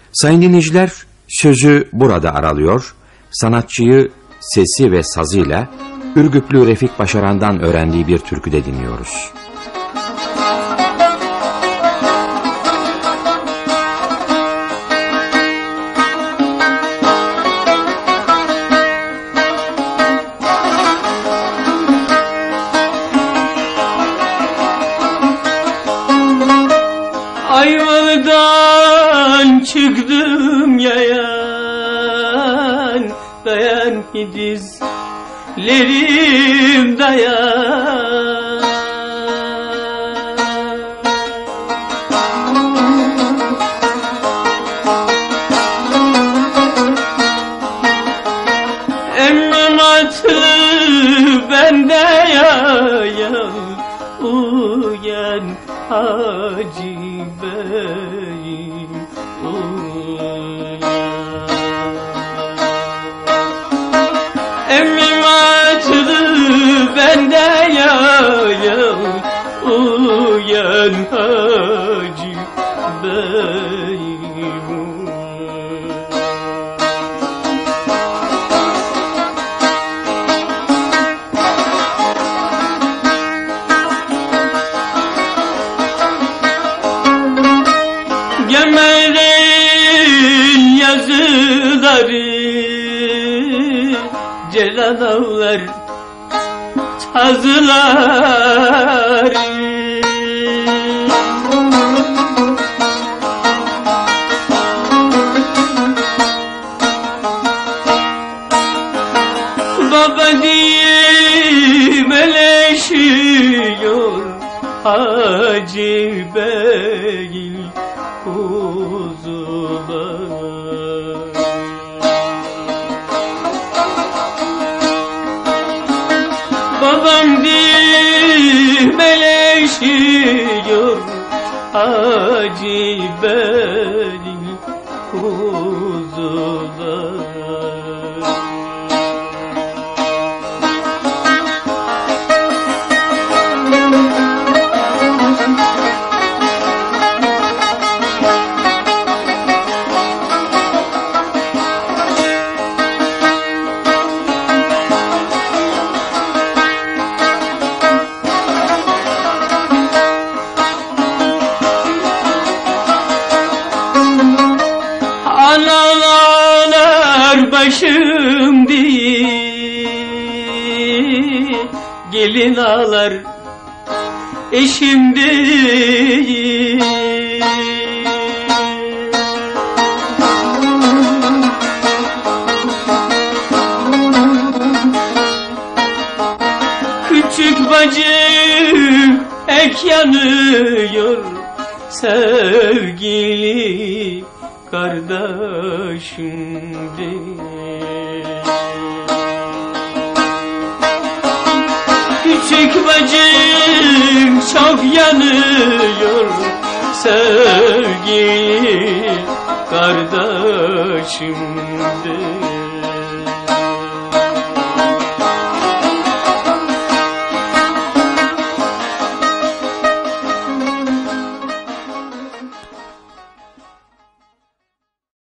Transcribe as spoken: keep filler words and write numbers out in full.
Sayın dinleyiciler, sözü burada aralıyor, sanatçıyı sesi ve sazıyla Ürgüplü Refik Başaran'dan öğrendiği bir türküde dinliyoruz. Ayvalık'tan çıktım yayan, dayan ki dizlerim dayan. Emrin atı bende yayan, uyan Hacı Bey'im, uyan. Emrim açıldı bende yayan, uyan Hacı Bey'im, uyan. Gemerin yazıları Celal ağlar tazıları. Baba diye meleşiyor Hacı Bey kuzular. Babam dimeleşiyor Hacı Bey kuzular. Analar başım değil, gelin ağlar eşim değil. Küçük bacım ek yanıyor sevgili kardeşim değil. Küçük bacım çok yanıyor sevgili kardeşim değil.